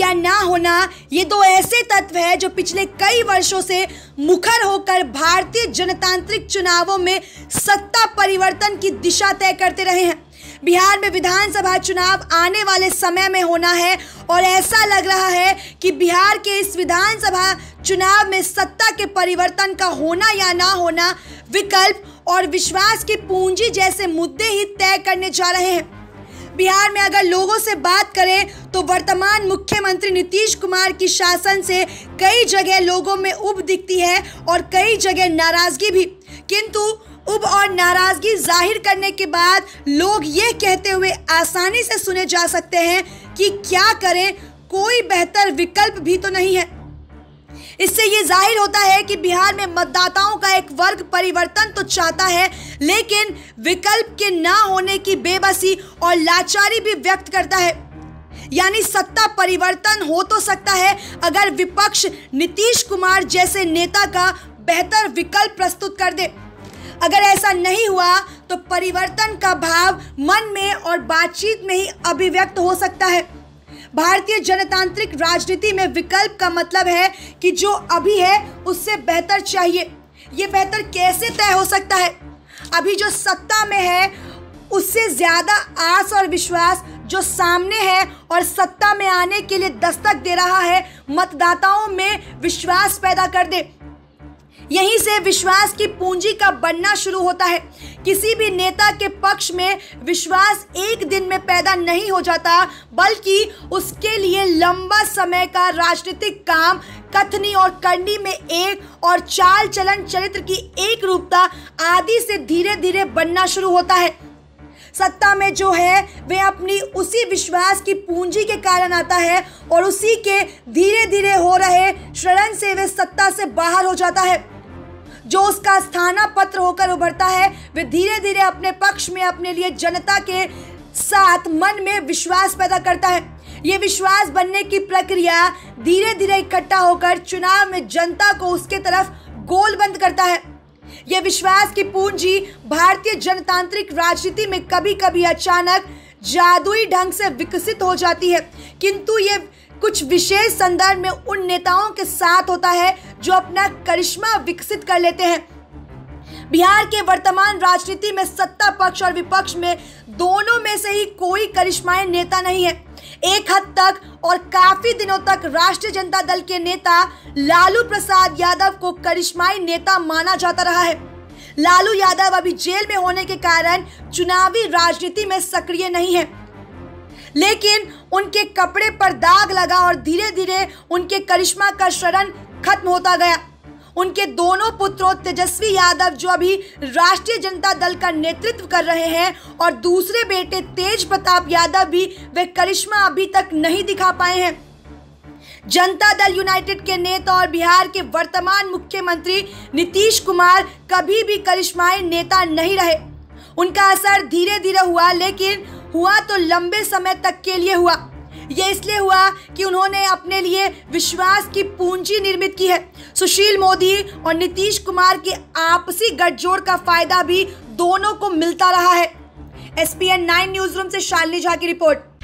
या ना होना, ये दो ऐसे तत्व हैं जो पिछले कई वर्षों से मुखर होकर भारतीय जनतांत्रिक चुनावों में सत्ता परिवर्तन की दिशा तय करते रहे हैं। बिहार में विधानसभा चुनाव आने वाले समय में होना है और ऐसा लग रहा है कि बिहार के इस विधानसभा चुनाव में सत्ता के परिवर्तन का होना या ना होना विकल्प और विश्वास की पूंजी जैसे मुद्दे ही तय करने जा रहे हैं। बिहार में अगर लोगों से बात करें तो वर्तमान मुख्यमंत्री नीतीश कुमार की शासन से कई जगह लोगों में उब दिखती है और कई जगह नाराजगी भी, किंतु उब और नाराजगी जाहिर करने के बाद लोग ये कहते हुए आसानी से सुने जा सकते हैं कि क्या करें, कोई बेहतर विकल्प भी तो नहीं है। इससे ये जाहिर होता है कि बिहार में मतदाताओं का एक वर्ग परिवर्तन तो चाहता है, लेकिन विकल्प के ना होने की बेबसी और लाचारी भी व्यक्त करता है। यानी सत्ता परिवर्तन हो तो सकता है अगर विपक्ष नीतीश कुमार जैसे नेता का बेहतर विकल्प प्रस्तुत कर दे। अगर ऐसा नहीं हुआ तो परिवर्तन का भाव मन में और बातचीत में ही अभिव्यक्त हो सकता है। भारतीय जनतांत्रिक राजनीति में विकल्प का मतलब है कि जो अभी है उससे बेहतर चाहिए। ये बेहतर कैसे तय हो सकता है? अभी जो सत्ता में है उससे ज्यादा आस और विश्वास जो सामने है और सत्ता में आने के लिए दस्तक दे रहा है, मतदाताओं में विश्वास पैदा कर दे। यहीं से विश्वास की पूंजी का बनना शुरू होता है। किसी भी नेता के पक्ष में विश्वास एक दिन में पैदा नहीं हो जाता, बल्कि उसके लिए लंबा समय का राजनीतिक काम, कथनी और करनी में एक और चाल चलन चरित्र की एक रूपता आदि से धीरे धीरे बनना शुरू होता है। सत्ता में जो है वह अपनी उसी विश्वास की पूंजी के कारण आता है और उसी के धीरे धीरे हो रहे शरण से वह सत्ता से बाहर हो जाता है। जो उसका स्थानापत्र होकर उभरता है वह धीरे धीरे अपने पक्ष में अपने लिए जनता के साथ मन में विश्वास पैदा करता है। ये विश्वास बनने की प्रक्रिया धीरे धीरे इकट्ठा होकर चुनाव में जनता को उसके तरफ गोलबंद करता है। यह विश्वास की पूंजी भारतीय जनतांत्रिक राजनीति में कभी कभी अचानक जादुई ढंग से विकसित हो जाती है, किंतु ये कुछ विशेष संदर्भ में उन नेताओं के साथ होता है जो अपना करिश्मा विकसित कर लेते हैं। बिहार के वर्तमान राजनीति में सत्ता पक्ष और विपक्ष में दोनों में से ही कोई करिश्माई नेता नहीं है। एक हद तक और काफी दिनों तक राष्ट्रीय जनता दल के नेता लालू प्रसाद यादव को करिश्माई नेता माना जाता रहा है। लालू यादव अभी जेल में होने के कारण चुनावी राजनीति में सक्रिय नहीं है, लेकिन उनके कपड़े पर दाग लगा और धीरे धीरे उनके करिश्मा का शरण खत्म होता गया। उनके दोनों पुत्रों तेजस्वी यादव जो अभी राष्ट्रीय जनता दल का नेतृत्व कर रहे हैं और दूसरे बेटे तेज प्रताप यादव भी वे करिश्मा अभी तक नहीं दिखा पाए हैं। जनता दल यूनाइटेड के नेता और बिहार के वर्तमान मुख्यमंत्री नीतीश कुमार कभी भी करिश्माई नेता नहीं रहे। उनका असर धीरे धीरे हुआ, लेकिन हुआ तो लंबे समय तक के लिए हुआ। ये इसलिए हुआ कि उन्होंने अपने लिए विश्वास की पूंजी निर्मित की है। सुशील मोदी और नीतीश कुमार के आपसी गठजोड़ का फायदा भी दोनों को मिलता रहा है। SPN 9 न्यूज रूम से शालिनी झा की रिपोर्ट।